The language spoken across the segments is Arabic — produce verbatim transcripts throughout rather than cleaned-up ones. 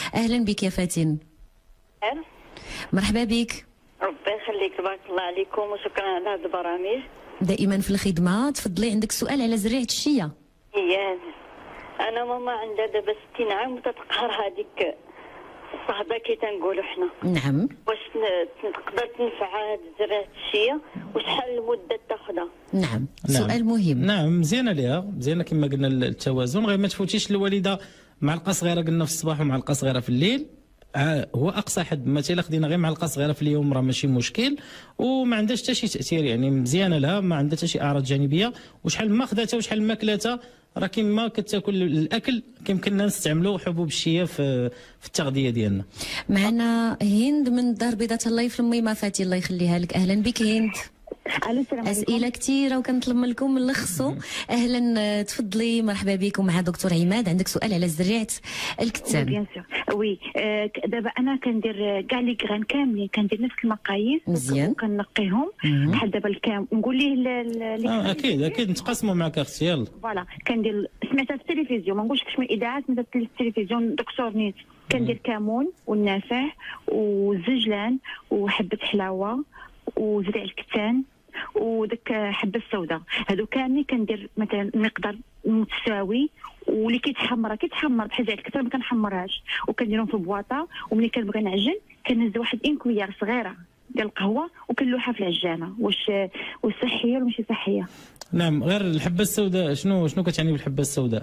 اهلا بك يا فاتن. مرحبا بك. ربي يخليك، تبارك الله عليكم وشكرا على هذه البرامج. دائما في الخدمه. تفضلي، عندك سؤال على زريعه الشيا. اييه، انا ماما عندها دابا ستين عام وتتقهر هذيك الصهده كي تنقولوا حنا. نعم. واش تقدر تنفع هذه زريعه الشيا وشحال المده تاخذها؟ نعم. نعم سؤال مهم. نعم مزيانه ليها، مزيانه كما قلنا التوازن، غير ما تفوتيش الوالده معلقه صغيره قلنا في الصباح ومعلقه صغيره في الليل. آه هو اقصى حد. مثلا خدينا غير معلقه صغيره في اليوم راه ماشي مشكل وما عندهاش حتى شي تاثير، يعني مزيانه لها، ما عندها حتى شي اعراض جانبيه. وشحال ما خداتها وشحال ما كلاتها راه كما كتاكل الاكل كيمكننا نستعملوا حبوب الشيا في في التغذيه ديالنا. معنا هند من الدار البيضاء، الله يفلمي ما فاتي الله يخليها لك. اهلا بك هند. اسئله كثيره وكنطلب منكم نلخصوا. اهلا، تفضلي، مرحبا بك. ومع دكتور عماد عندك سؤال على زريعه الكتان. بيان سور وي. دابا انا كندير كاع لي كران كاملين، كندير نفس المقاييس مزيان وكنقيهم بحال دابا الكام نقول ليه اه اكيد اكيد نتقاسموا معك اختي. يلا فوالا. كندير سمعتها في التلفزيون، ما نقولش من الاذاعات، سمعتها في التلفزيون دكتور نيت. كندير كمون والنافع والزجلان وحبه حلاوه وزريع الكتان وداك حبه السوداء. هادو كاملين كندير مثلا مقدار متساوي، واللي كيتحمر كيتحمر بحال زريع الكتان ما كنحمرهاش، وكنديرهم في بواطه. وملي كنبغي نعجن كنهز واحد انكويار صغيره ديال القهوه وكنلوحها في العجانه. واش واش صحيه ولا ماشي صحيه؟ نعم. غير الحبه السوداء شنو شنو كتعني بالحبه السوداء؟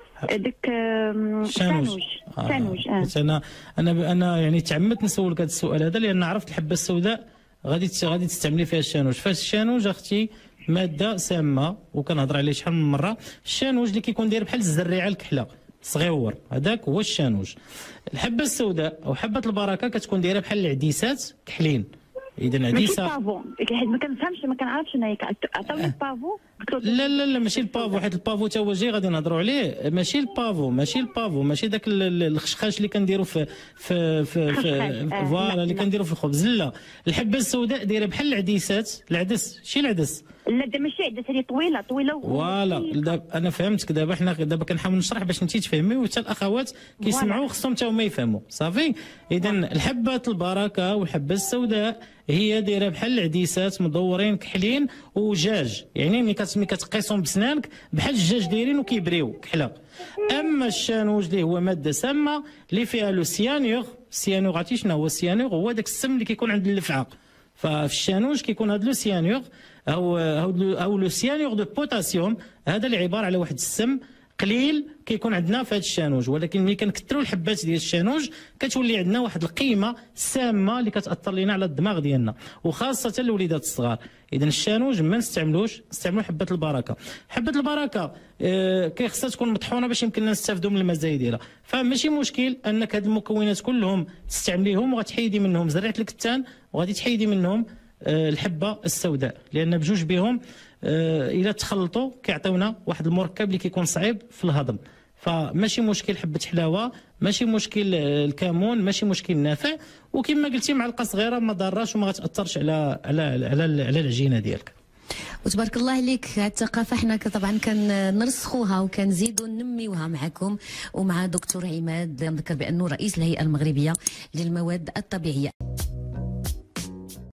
داك الشانوج. الشانوج اه انا انا انا يعني تعمدت نسولك هذا السؤال هذا لان عرفت الحبه السوداء غادي غادي تستعملي فيها الشانوج. فالشانوج اختي ماده سامه وكنهضر عليه شحال من مره. الشانوج اللي كيكون داير بحال الزريعه الكحله صغيور، هذاك هو الشانوج. الحبه السوداء او حبه البركه كتكون دايره بحال العديسات كحلين. اذا عديسه ماشي بافو، حيت ما كنفهمش ما كنعرفش انا عطاوني البافو. لا لا لا ماشي البافو، حيت البافو تا هو جاي غادي نهضروا عليه. ماشي البافو ماشي البافو ماشي داك الخشخاش اللي كنديروا في في في, في فوالا اللي كنديروا في الخبز. لا، الحبه السوداء دايره بحال العديسات. العدس شي العدس. لا دا ماشي عدس، هي طويله طويله. فوالا انا فهمتك. دابا حنا دابا كنحاول نشرح باش انت تفهمي وحتى الاخوات كيسمعوا خصهم حتى هما يفهموا. صافي. اذا الحبه البركه والحبه السوداء هي دايره بحال العديسات مدورين كحلين وجاج، يعني ملي كتقيسهم بسنانك بحال الجاج دايرين وكيبريو كحله. اما الشانوج اللي هو ماده سامه اللي فيها لو سيانور. السيانور عرفتي شنو هو السيانور؟ هو داك السم اللي كيكون عند اللفعه. ففي الشانوج كيكون هذا لو سيانور او او لو سيانور دو بوتاسيوم. هذا اللي عباره على واحد السم قليل كيكون عندنا في هذا الشانوج، ولكن ملي كنكثروا الحبات ديال الشانوج كتولي عندنا واحد القيمه سامه اللي كتاثر لنا على الدماغ ديالنا وخاصه الوليدات الصغار. اذا الشانوج ما نستعملوش، نستعملوا حبه البركه. حبه البركه آه كيخصها تكون مطحونه باش يمكننا نستافدوا من المزايا ديالها. فماشي مشكل انك هاد المكونات كلهم تستعمليهم وغتحيدي منهم زريعه الكتان وغادي تحيدي منهم آه الحبه السوداء، لان بجوج بهم آه الى تخلطوا كيعطيونا واحد المركب اللي كيكون صعيب في الهضم. فماشي مشكل حبه حلاوه، ماشي مشكل الكمون، ماشي مشكل نافع. وكما قلتي معلقه صغيره ما ضارش وما غتاثرش على على على, على العجينه ديالك. وتبارك الله عليك. هذه الثقافه حنا طبعا كنرسخوها وكنزيدوا ننميوها معكم ومع دكتور عماد. نذكر بانه رئيس الهيئه المغربيه للمواد الطبيعيه.